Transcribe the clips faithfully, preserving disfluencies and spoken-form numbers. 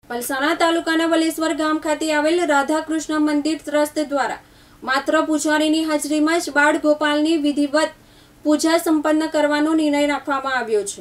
પલસાણા તાલુકાના વલેશ્વર ગામ ખાતે આવેલ રાધાકૃષ્ણ મંદિર ટ્રસ્ટ દ્વારા માત્ર પૂજારીની હાજરીમાં જ બાળ ગોપાલની વિધિવત પૂજા સંપન્ન કરવાનો નિર્ણય રાખવામાં આવ્યો છે।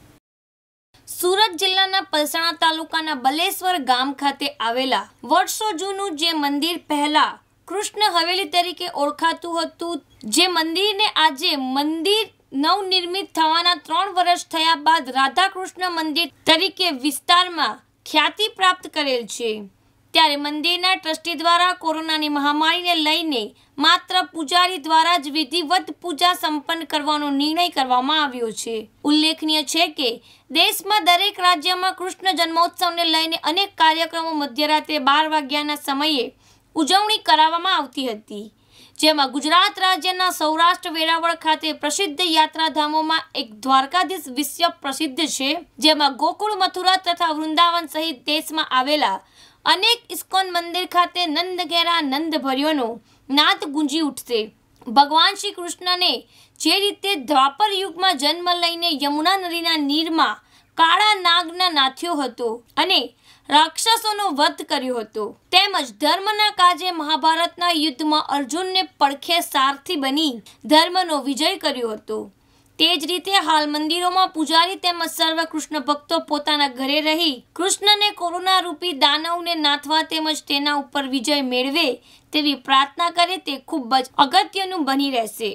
સુરત જિલ્લાના પલસાણા તાલુકાના બલેશ્વર ગામ ખાતે આવેલા વર્ષો જૂનું જે મંદિર પહેલા કૃષ્ણ હવેલી તરીકે ઓળખાતું હતું, જે મંદિરને આજે મંદિર નવનિર્મિત થવાના ત્રણ વર્ષ થયા બાદ રાધાકૃષ્ણ મંદિર તરીકે વિસ્તારમાં ખ્યાતિ પ્રાપ્ત કરેલ છે, ત્યારે મંદિરના ટ્રસ્ટી દ્વારા કોરોનાની મહામારીને લઈને માત્ર પૂજારી દ્વારા જ વિધિવત પૂજા સંપન્ન કરવાનો નિર્ણય કરવામાં આવ્યો છે। ઉલ્લેખનીય છે કે દેશમાં દરેક રાજ્યમાં કૃષ્ણ જન્મોત્સવને લઈને અનેક કાર્યક્રમો મધ્યરાત્રે બાર વાગ્યાના સમયે ઉજવણી કરાવવામાં આવતી હતી, જેમાં ગુજરાત રાજ્યના સૌરાષ્ટ્ર વેરાવળ ખાતે પ્રસિદ્ધ યાત્રાધામોમાં એક દ્વારકાધીશ વિશ્વ પ્રસિદ્ધ છે, જેમાં ગોકુળ, મથુરા તથા વૃંદાવન સહિત દેશમાં આવેલા અનેક ઇસ્કોન મંદિર ખાતે નંદ ઘેરા નંદ ભર્યોનો નાદ ગુંજી ઉઠશે। ભગવાન શ્રી કૃષ્ણને જે રીતે દ્વાપર યુગમાં જન્મ લઈને યમુના નદીના નીરમાં કાળા નાગના નાથ્યો હતો અને રાક્ષસોનો વધ કર્યો હતો, તેમજ ધર્મના કાજે મહાભારતના યુદ્ધમાં અર્જુનને પડખે સારથી બની ધર્મનો વિજય કર્યો હતો, તે જ રીતે હાલ મંદિરોમાં પૂજારી તેમજ સર્વ કૃષ્ણ ભક્તો પોતાના ઘરે રહી કૃષ્ણને કોરોના રૂપી દાનવને નાથવા તેમજ તેના ઉપર વિજય મેળવે તેવી પ્રાર્થના કરે તે ખૂબ જ અગત્યનું બની રહેશે।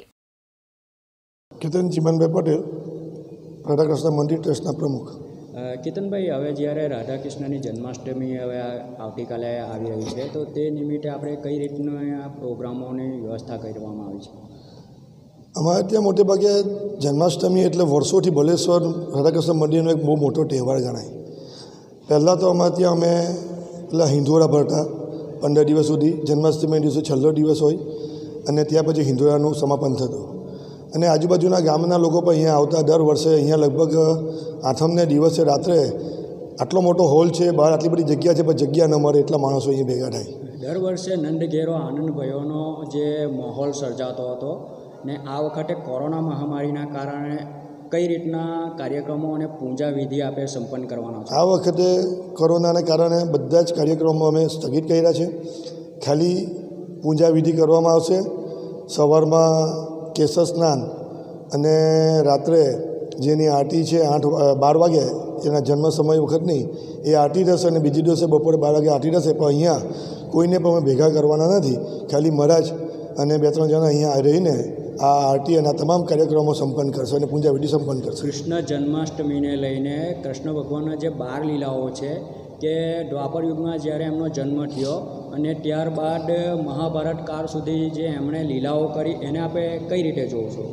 કેતન ચીમનભાઈ પટેલ, રાધાકૃષ્ણ મંદિર ટ્રસ્ટના પ્રમુખ। કેતનભાઈ, હવે જ્યારે રાધાકૃષ્ણની જન્માષ્ટમી હવે આવતીકાલે આવી રહી છે, તો તે નિમિત્તે આપણે કઈ રીતના પ્રોગ્રામોની વ્યવસ્થા કરવામાં આવી છે? અમારે ત્યાં મોટે ભાગે જન્માષ્ટમી એટલે વર્ષોથી બલેશ્વર રાધાકૃષ્ણ મંદિરનો એક બહુ મોટો તહેવાર ગણાય। પહેલાં તો અમારે ત્યાં અમે પેલા હિંદોરા ભરતા પંદર દિવસ સુધી, જન્માષ્ટમી દિવસે છેલ્લો દિવસ હોય અને ત્યાં પછી હિંદોરાનું સમાપન થતું અને આજુબાજુના ગામના લોકો પણ અહીંયા આવતા। દર વર્ષે અહીંયા લગભગ આઠમને દિવસે રાત્રે આટલો મોટો હોલ છે, બહાર આટલી બધી જગ્યા છે, પણ જગ્યા ન મળે એટલા માણસો અહીંયા ભેગા થાય। દર વર્ષે નંદ ઘેરો આનંદ ભયોનો જે માહોલ સર્જાતો હતો ને આ વખતે કોરોના મહામારીના કારણે કઈ રીતના કાર્યક્રમો અને પૂજા વિધિ આપણે સંપન્ન કરવાના છે? આ વખતે કોરોનાને કારણે બધા જ કાર્યક્રમો અમે સ્થગિત કર્યા છે। ખાલી પૂજા વિધિ કરવામાં આવશે। સવારમાં કેસર સ્નાન અને રાત્રે જેની આરતી છે આઠ બાર વાગે એના જન્મ સમય વખતની એ આરતી થશે અને બીજી દિવસે બપોરે બાર વાગે આરતી થશે, પણ અહીંયા કોઈને પણ અમે ભેગા કરવાના નથી। ખાલી મહારાજ અને બે ત્રણ જણા અહીંયા રહીને આ આરતી અને આ તમામ કાર્યક્રમો સંપન્ન કરશે અને પૂજા વિધિ સંપન્ન કરશે। કૃષ્ણ જન્માષ્ટમીને લઈને કૃષ્ણ ભગવાનના જે બાર લીલાઓ છે કે દ્વાપર યુગમાં જ્યારે એમનો જન્મ થયો અને ત્યારબાદ મહાભારત કાળ સુધી જે એમણે લીલાઓ કરી એને આપણે કઈ રીતે જોવો છો?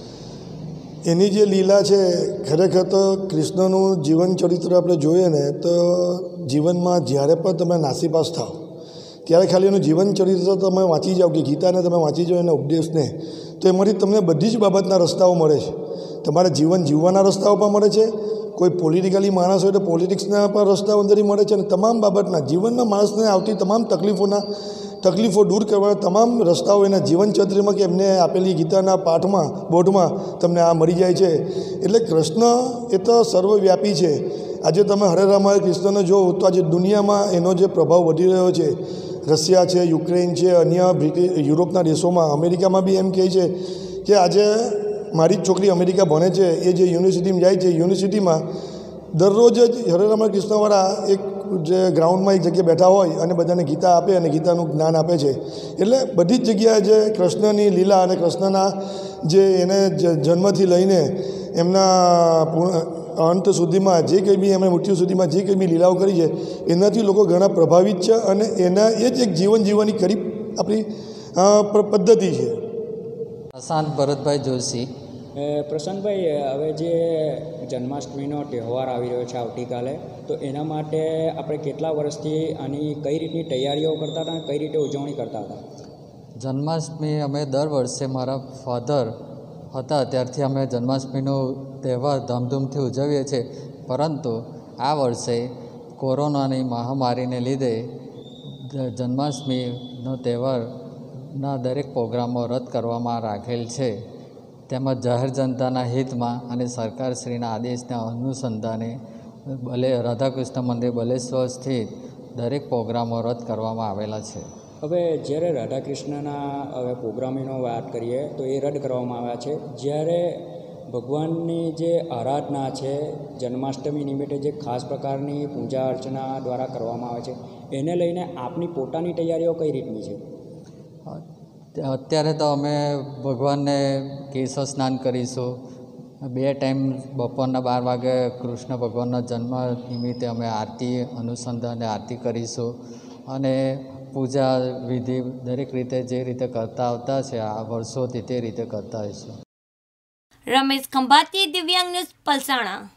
એની જે લીલા છે ખરેખર તો કૃષ્ણનું જીવન ચરિત્ર આપણે જોઈએ ને તો જીવનમાં જ્યારે પણ તમે નાસીપાસ થાવ ત્યારે ખાલી એનું જીવન ચરિત્ર તમે વાંચી જાઓ કે ગીતાને તમે વાંચી જાઓ એના ઉપદેશને, તો એમાંથી તમને બધી જ બાબતના રસ્તાઓ મળે છે। તમારે જીવન જીવવાના રસ્તાઓ પણ મળે છે, કોઈ પોલિટિકલી માણસ હોય તો પોલિટિક્સના પણ રસ્તાઓ અંદરથી મળે છે અને તમામ બાબતના જીવનમાં માણસને આવતી તમામ તકલીફોના તકલીફો દૂર કરવાના તમામ રસ્તાઓ એના જીવન ચરિત્રમાં કે એમને આપેલી ગીતાના પાઠમાં બોર્ડમાં તમને આ મળી જાય છે। એટલે કૃષ્ણ એ તો સર્વવ્યાપી છે। આજે તમે હરે રામ હરે કૃષ્ણને જોવો તો આજે દુનિયામાં એનો જે પ્રભાવ વધી રહ્યો છે, રશિયા છે, યુક્રેન છે, અન્ય બ્રિટિશ યુરોપના દેશોમાં, અમેરિકામાં બી એમ કહે છે કે આજે મારી જ છોકરી અમેરિકા ભણે છે, એ જે યુનિવર્સિટીમાં જાય છે, યુનિવર્સિટીમાં દરરોજ જ હરે રામ કૃષ્ણવાળા એક જે ગ્રાઉન્ડમાં એક જગ્યાએ બેઠા હોય અને બધાને ગીતા આપે અને ગીતાનું જ્ઞાન આપે છે। એટલે બધી જ જગ્યાએ જે કૃષ્ણની લીલા અને કૃષ્ણના જે એને જન્મથી લઈને એમના અંત સુધીમાં જે કંઈ બી એમણે મૃત્યુ સુધીમાં જે કંઈ બી લીલાઓ કરી છે એનાથી લોકો ઘણા પ્રભાવિત છે અને એના એ જ એક જીવન જીવવાની કરી આપણી પદ્ધતિ છે। પ્રશાંત ભરતભાઈ જોશી। પ્રશાંતભાઈ, હવે જે જન્માષ્ટમીનો તહેવાર આવી રહ્યો છે આવતીકાલે, તો એના માટે આપણે કેટલા વર્ષથી આની કઈ રીતની તૈયારીઓ કરતા હતા અને કઈ રીતે ઉજવણી કરતા હતા? જન્માષ્ટમી અમે દર વર્ષે મારા ફાધર હતા ત્યારથી અમે જન્માષ્ટમીનો તહેવાર ધામધૂમથી ઉજવીએ છીએ, પરંતુ આ વર્ષે કોરોનાની મહામારીને લીધે જન્માષ્ટમીનો તહેવારના દરેક પ્રોગ્રામો રદ કરવામાં રાખેલ છે। તેમજ જાહેર જનતાના હિતમાં અને સરકારશ્રીના આદેશના અનુસંધાને ભલે રાધાકૃષ્ણ મંદિર બલેશ્વર સ્થિત દરેક પ્રોગ્રામો રદ કરવામાં આવેલા છે. હવે જ્યારે રાધાકૃષ્ણના હવે પ્રોગ્રામની વાત કરીએ તો એ રદ કરવામાં આવ્યા છે. જ્યારે ભગવાનની જે આરાધના છે જન્માષ્ટમી નિમિત્તે જે ખાસ પ્રકારની પૂજા અર્ચના દ્વારા કરવામાં આવે છે એને લઈને આપની પોતાની તૈયારીઓ કઈ રીતની છે? અત્યારે તો અમે ભગવાનને કેશવ સ્નાન કરીશું. બે ટાઈમ બપોરના બાર વાગે કૃષ્ણ ભગવાનના જન્મ નિમિત્તે અમે આરતી અનુસંધાને આરતી કરીશું અને પૂજા વિધિ દરેક રીતે જે રીતે કરતા આવતા છે આ વર્ષોથી તે રીતે કરતા હોઈશું. રમેશ ખંભાતી, દિવ્યાંગ ન્યૂઝ, પલસાણા.